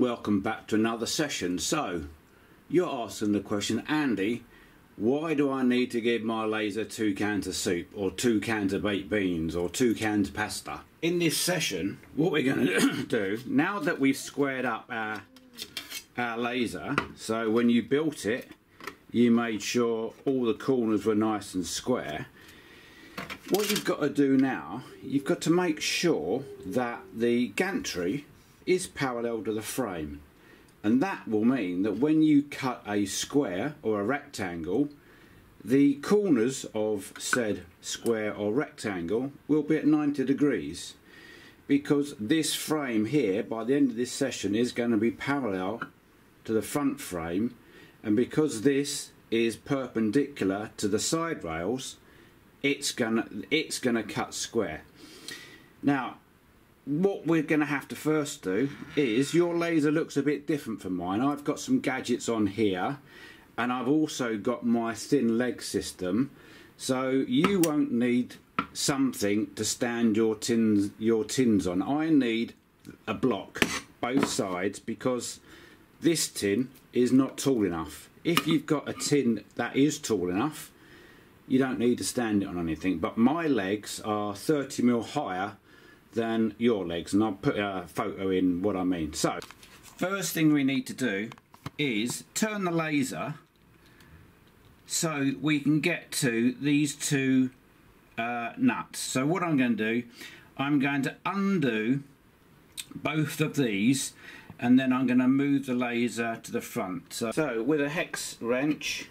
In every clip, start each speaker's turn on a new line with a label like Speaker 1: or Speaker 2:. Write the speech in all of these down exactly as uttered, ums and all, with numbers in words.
Speaker 1: welcome back to another session. So you're asking the question, Andy, why do I need to give my laser two cans of soup or two cans of baked beans or two cans of pasta? In this session what we're going to do, now that we've squared up our, our laser, so when you built it you made sure all the corners were nice and square, what you've got to do now, you've got to make sure that the gantry is parallel to the frame, and that will mean that when you cut a square or a rectangle, the corners of said square or rectangle will be at ninety degrees, because this frame here by the end of this session is going to be parallel to the front frame, and because this is perpendicular to the side rails, it's gonna it's gonna cut square. Now what we're gonna have to first do is, your laser looks a bit different from mine. I've got some gadgets on here and I've also got my thin leg system, so you won't need something to stand your tins your tins on. I need a block both sides because this tin is not tall enough. If you've got a tin that is tall enough, you don't need to stand it on anything, but my legs are thirty mil higher than your legs, and I'll put a photo in what I mean. So first thing we need to do is turn the laser so we can get to these two uh, nuts. So what I'm going to do, I'm going to undo both of these and then I'm going to move the laser to the front. So, so with a hex wrench,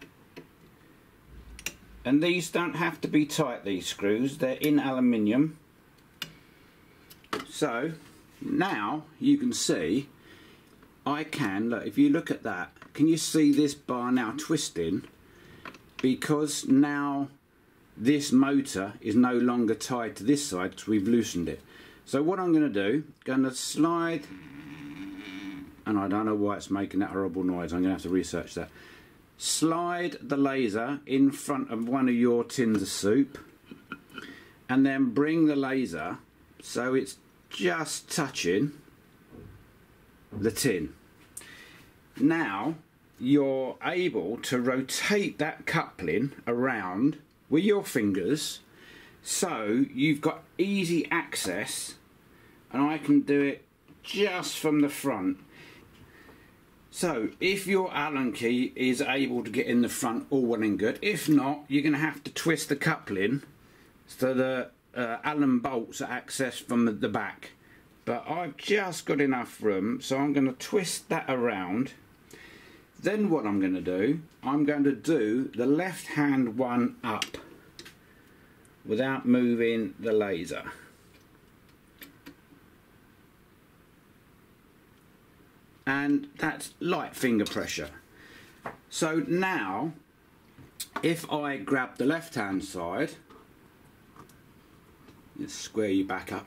Speaker 1: and these don't have to be tight, these screws, they're in aluminium. So now you can see I can, look, if you look at that, can you see this bar now twisting? Because now this motor is no longer tied to this side because we've loosened it. So what I'm going to do, going to slide, and I don't know why it's making that horrible noise, I'm going to have to research that. Slide the laser in front of one of your tins of soup and then bring the laser so it's just touching the tin. Now you're able to rotate that coupling around with your fingers, so you've got easy access, and I can do it just from the front. So if your Allen key is able to get in the front, all well and good. If not, you're going to have to twist the coupling so the uh, Allen bolts are accessed from the, the back. But I've just got enough room, so I'm going to twist that around. Then what I'm going to do, I'm going to do the left hand one up without moving the laser. And that's light finger pressure. So now if I grab the left hand side, let's square you back up.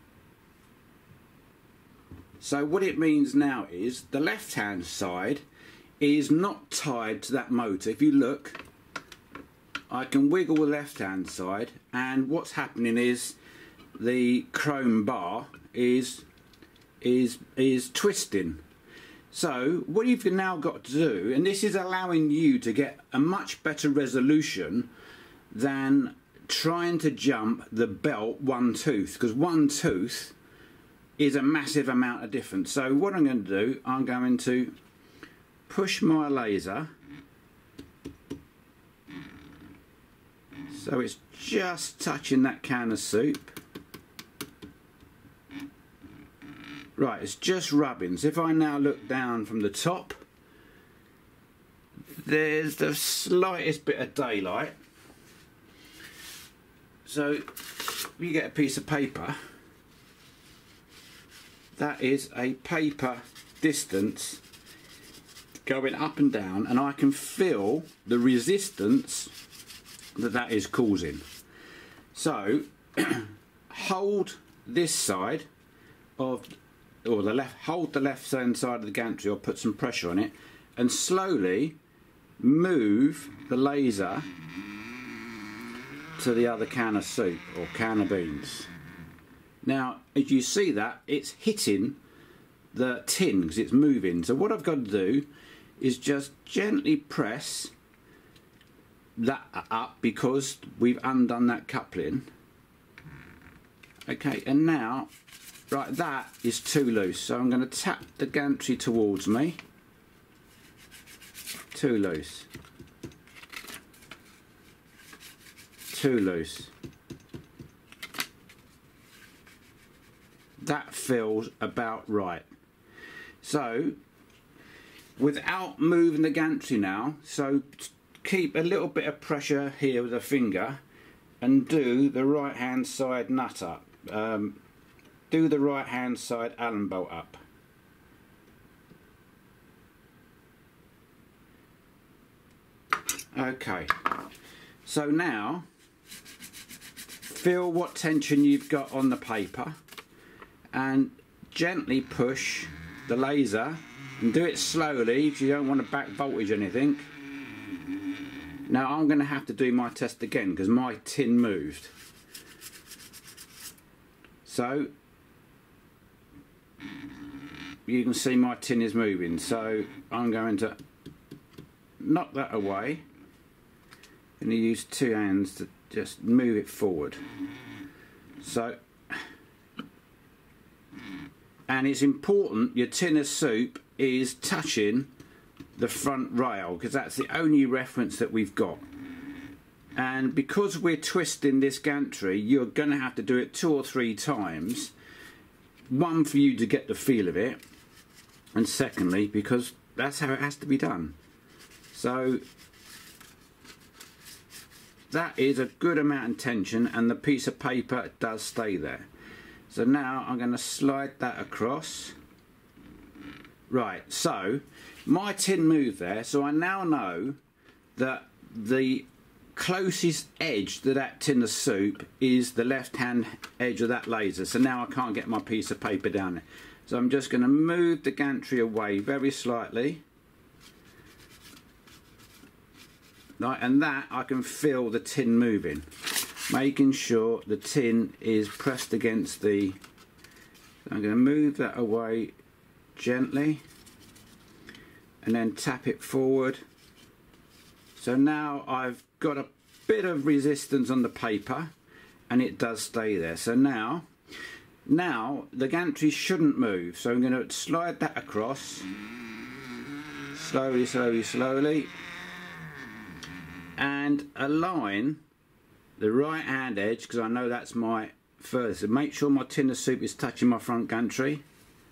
Speaker 1: So what it means now is the left hand side is not tied to that motor. If you look, I can wiggle the left hand side, and what's happening is the chrome bar is is is twisting. So what you've now got to do, and this is allowing you to get a much better resolution than trying to jump the belt one tooth, because one tooth is a massive amount of difference. So what I'm going to do, I'm going to push my laser so it's just touching that can of soup. Right, it's just rubbing. So if I now look down from the top, there's the slightest bit of daylight. So if you get a piece of paper, that is a paper distance going up and down, and I can feel the resistance that that is causing. So hold this side of, or the left, hold the left hand side of the gantry or put some pressure on it, and slowly move the laser to the other can of soup or can of beans. Now as you see that it's hitting the tin because it's moving. So what I've got to do is just gently press that up because we've undone that coupling. Okay, and now, right, that is too loose. So I'm going to tap the gantry towards me. Too loose. Too loose. That feels about right. So without moving the gantry now, so keep a little bit of pressure here with a finger and do the right hand side nut up. Um, do the right hand side Allen bolt up. Okay, so now feel what tension you've got on the paper and gently push the laser, and do it slowly if you don't want to back voltage anything. Now I'm going to have to do my test again because my tin moved. So you can see my tin is moving, so I'm going to knock that away and you use two hands to just move it forward. So, and it's important your tin of soup is touching the front rail because that's the only reference that we've got. And because we're twisting this gantry, you're going to have to do it two or three times. One, for you to get the feel of it, and secondly because that's how it has to be done. So that is a good amount of tension and the piece of paper does stay there. So now I'm going to slide that across. Right, so my tin moved there, so I now know that the closest edge to that tin of soup is the left hand edge of that laser. So now I can't get my piece of paper down there. So I'm just going to move the gantry away very slightly. Right, and that I can feel the tin moving, making sure the tin is pressed against the. I'm going to move that away gently and then tap it forward. So now I've got a bit of resistance on the paper and it does stay there. So now now the gantry shouldn't move, so I'm going to slide that across slowly slowly slowly and align the right hand edge because I know that's my furthest. So make sure my tin of soup is touching my front gantry.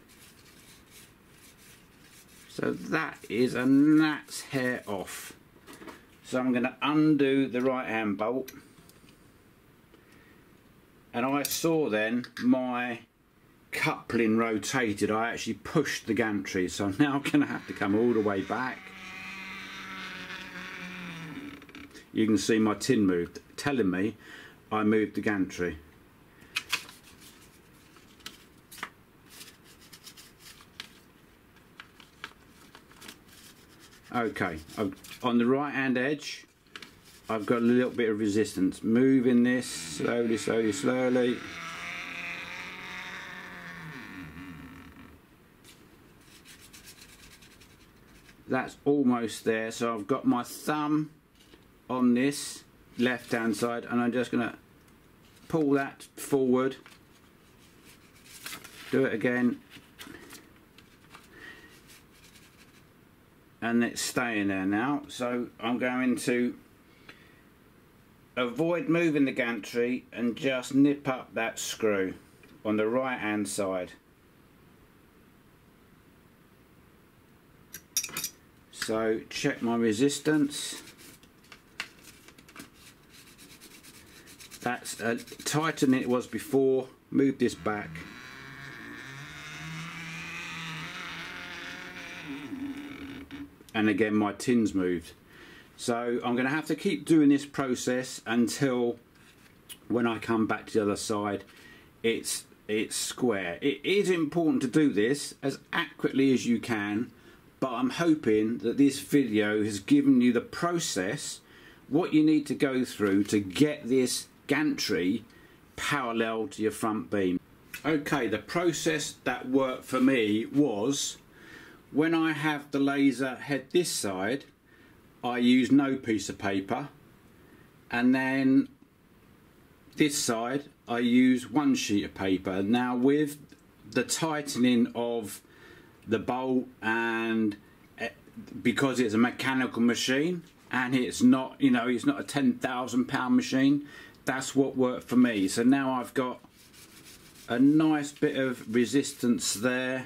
Speaker 1: So that is a gnat's hair off. So I'm going to undo the right hand bolt, and I saw then my coupling rotated. I actually pushed the gantry, so I'm now going to have to come all the way back. You can see my tin moved, telling me I moved the gantry. Okay, I've, on the right hand edge I've got a little bit of resistance. Moving this slowly, slowly, slowly. That's almost there, so I've got my thumb on this left hand side and I'm just going to pull that forward. Do it again. And it's staying there now, so I'm going to avoid moving the gantry and just nip up that screw on the right hand side. So check my resistance. That's uh, tighter than it was before. Move this back. And again my tin's moved. So I'm going to have to keep doing this process until when I come back to the other side it's it's square. It is important to do this as accurately as you can, but I'm hoping that this video has given you the process, what you need to go through to get this gantry parallel to your front beam. Okay, the process that worked for me was, when I have the laser head this side, I use no piece of paper, and then this side I use one sheet of paper. Now with the tightening of the bolt, and because it's a mechanical machine and it's not, you know, it's not a ten thousand pound machine, that's what worked for me. So now I've got a nice bit of resistance there,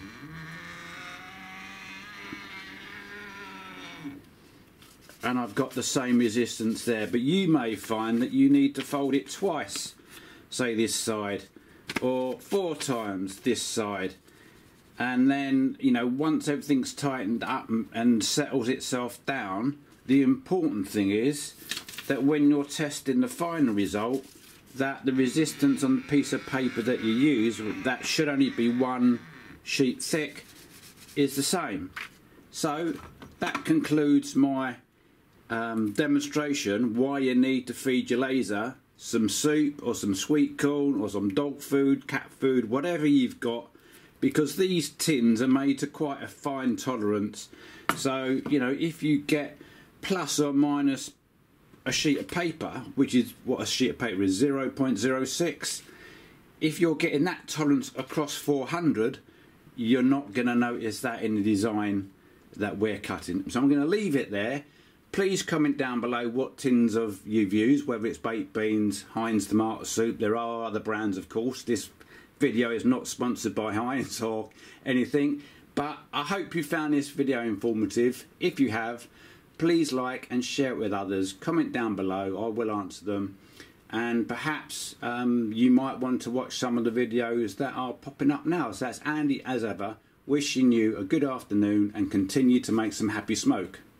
Speaker 1: and I've got the same resistance there, but you may find that you need to fold it twice, say this side, or four times this side, and then, you know, once everything's tightened up and settles itself down, the important thing is that when you're testing the final result, that the resistance on the piece of paper that you use, that should only be one sheet thick, is the same. So that concludes my um, demonstration why you need to feed your laser some soup or some sweet corn or some dog food, cat food, whatever you've got, because these tins are made to quite a fine tolerance. So, you know, if you get plus or minus a sheet of paper, which is what a sheet of paper is, zero point zero six, if you're getting that tolerance across four hundred, you're not going to notice that in the design that we're cutting. So I'm going to leave it there. Please comment down below what tins of you've used, whether it's baked beans, Heinz tomato soup. There are other brands, of course. This video is not sponsored by Heinz or anything, but I hope you found this video informative. If you have, please like and share it with others. Comment down below, I will answer them, and perhaps um, you might want to watch some of the videos that are popping up now. So that's Andy, as ever, wishing you a good afternoon and continue to make some happy smoke.